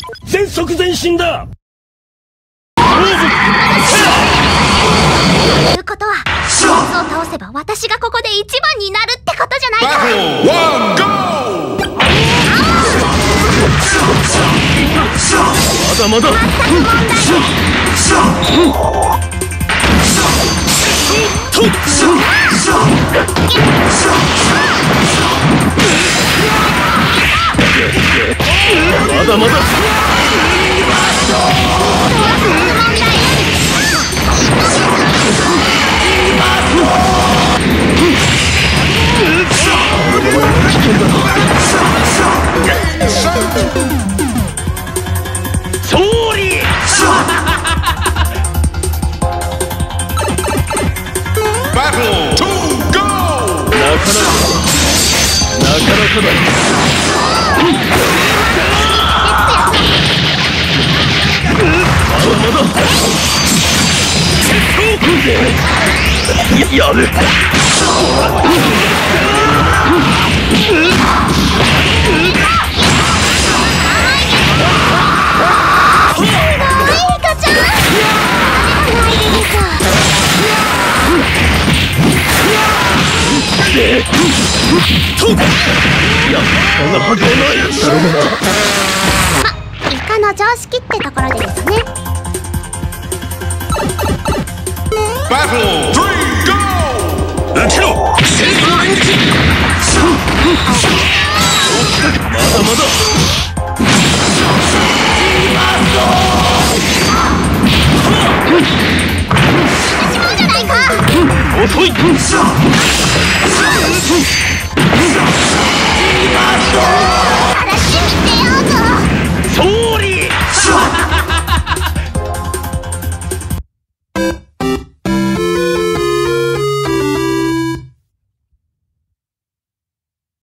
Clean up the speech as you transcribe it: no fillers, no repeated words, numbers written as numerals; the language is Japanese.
全速前進だ。 ということはボスを倒せば私がここで一番になるってことじゃないか。 まだまだ。 全く問題ない。 まだまだ。勝利。なかなかだ。まだやる。 イカの常識ってところでですね。 うちろ。まだまだ。遅い。